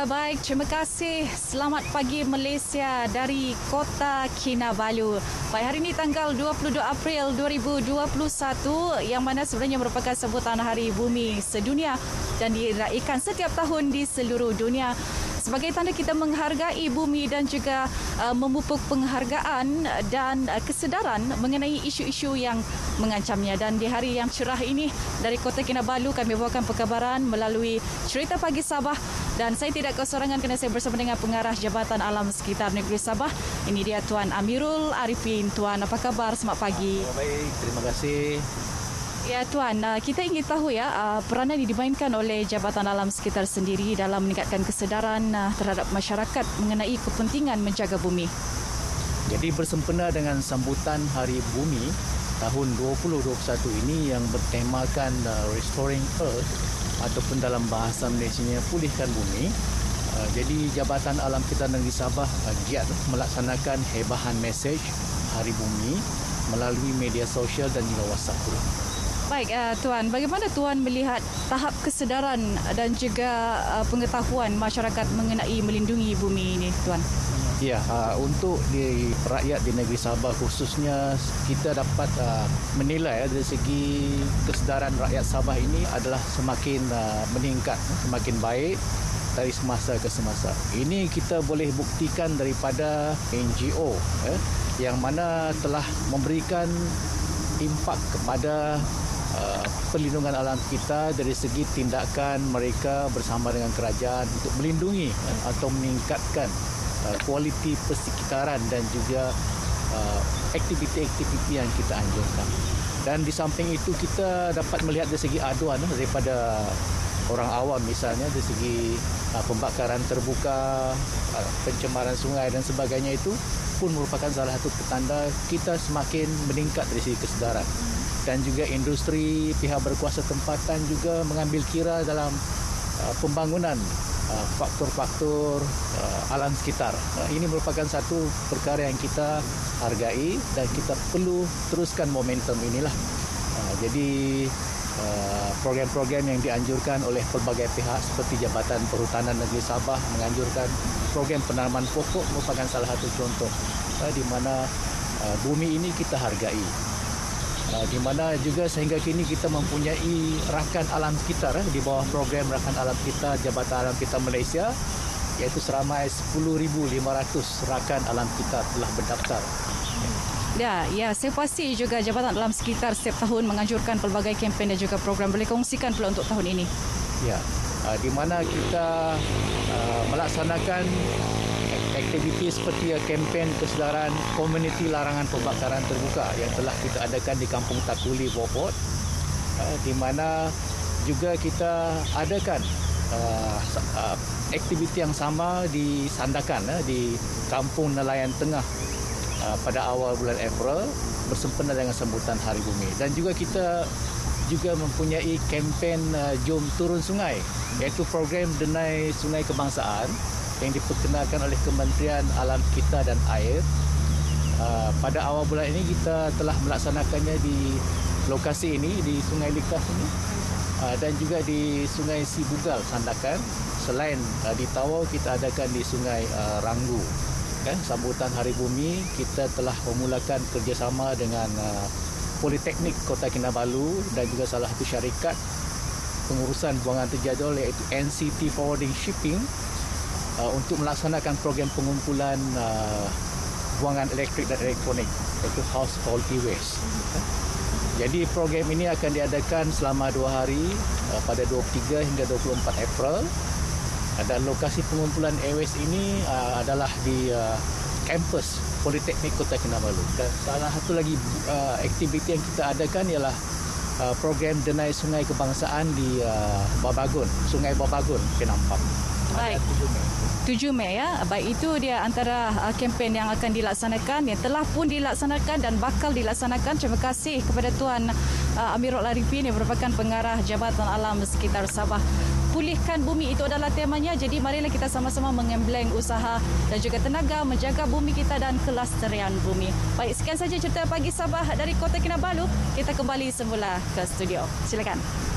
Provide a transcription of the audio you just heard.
baik, terima kasih. Selamat pagi Malaysia dari Kota Kinabalu. Baik, hari ini tanggal 22 April 2021 yang mana sebenarnya merupakan sebutan Hari Bumi Sedunia dan diraikan setiap tahun di seluruh dunia sebagai tanda kita menghargai bumi dan juga memupuk penghargaan dan kesedaran mengenai isu-isu yang mengancamnya. Dan di hari yang cerah ini dari Kota Kinabalu kami bawakan perkabaran melalui Cerita Pagi Sabah dan saya tidak kesorangan kerana saya bersama dengan pengarah Jabatan Alam Sekitar Negeri Sabah. Ini dia Tuan Amirul Arifin. Tuan, apa khabar? Selamat pagi. Baik, terima kasih. Ya Tuan, kita ingin tahu peranan yang dimainkan oleh Jabatan Alam Sekitar sendiri dalam meningkatkan kesedaran terhadap masyarakat mengenai kepentingan menjaga bumi. Jadi bersempena dengan sambutan Hari Bumi tahun 2021 ini yang bertemakan Restoring Earth ataupun dalam bahasa Malaysianya Pulihkan Bumi. Jadi Jabatan Alam Sekitar Negeri Sabah giat melaksanakan hebahan mesej Hari Bumi melalui media sosial dan juga WhatsApp group. Baik, Tuan, bagaimana Tuan melihat tahap kesedaran dan juga pengetahuan masyarakat mengenai melindungi bumi ini, Tuan? Ya, untuk rakyat di negeri Sabah khususnya kita dapat menilai dari segi kesedaran rakyat Sabah ini adalah semakin meningkat, semakin baik dari semasa ke semasa. Ini kita boleh buktikan daripada NGO yang mana telah memberikan impak kepada perlindungan alam kita dari segi tindakan mereka bersama dengan kerajaan untuk melindungi atau meningkatkan kualiti persekitaran dan juga aktiviti-aktiviti yang kita anjurkan. Dan di samping itu kita dapat melihat dari segi aduan daripada orang awam, misalnya dari segi pembakaran terbuka, pencemaran sungai dan sebagainya, itu pun merupakan salah satu petanda kita semakin meningkat dari segi kesedaran. Dan juga industri, pihak berkuasa tempatan juga mengambil kira dalam pembangunan faktor-faktor alam sekitar. Ini merupakan satu perkara yang kita hargai dan kita perlu teruskan momentum inilah. Jadi program-program yang dianjurkan oleh pelbagai pihak seperti Jabatan Perhutanan Negeri Sabah menganjurkan program penanaman pokok merupakan salah satu contoh di mana bumi ini kita hargai. Di mana juga sehingga kini kita mempunyai rakan alam sekitar di bawah program rakan alam kita Jabatan Alam Sekitar Malaysia, iaitu seramai 10,500 rakan alam sekitar telah berdaftar. Ya, saya pasti juga Jabatan Alam Sekitar setiap tahun menganjurkan pelbagai kempen dan juga program. Boleh kongsikan pula untuk tahun ini? Ya, di mana kita melaksanakan aktiviti seperti kempen kesedaran komuniti larangan pembakaran terbuka yang telah kita adakan di Kampung Takuli, Beaufort, di mana juga kita adakan aktiviti yang sama di Sandakan di Kampung Nelayan Tengah pada awal bulan April bersempena dengan sambutan Hari Bumi. Dan juga kita juga mempunyai kempen Jom Turun Sungai, iaitu program Denai Sungai Kebangsaan yang diperkenalkan oleh Kementerian Alam Sekitar dan Air. Pada awal bulan ini kita telah melaksanakannya di lokasi ini, di Sungai Likas ini, dan juga di Sungai Sibugal, Sandakan. Selain di Tawau, kita adakan di Sungai Ranggu. Sambutan Hari Bumi kita telah memulakan kerjasama dengan Politeknik Kota Kinabalu dan juga salah satu syarikat pengurusan buangan terjadual iaitu NCT Forwarding Shipping untuk melaksanakan program pengumpulan buangan elektrik dan elektronik, iaitu household e-waste. Jadi program ini akan diadakan selama 2 hari pada 23 hingga 24 April. Dan lokasi pengumpulan e-waste ini adalah di kampus Politeknik Kota Kinabalu. Dan salah satu lagi aktiviti yang kita adakan ialah program Denai Sungai Kebangsaan di Babagun, Sungai Babagun, Penampang. Baik. 7 Mei ya. Baik, itu dia antara kempen yang akan dilaksanakan, yang telah pun dilaksanakan dan bakal dilaksanakan. Terima kasih kepada Tuan Amirul Arifin yang merupakan pengarah Jabatan Alam Sekitar Sabah. Pulihkan bumi itu adalah temanya. Jadi marilah kita sama-sama mengembleng usaha dan juga tenaga menjaga bumi kita dan kelestarian bumi. Baik, sekian saja cerita Pagi Sabah dari Kota Kinabalu. Kita kembali semula ke studio. Silakan.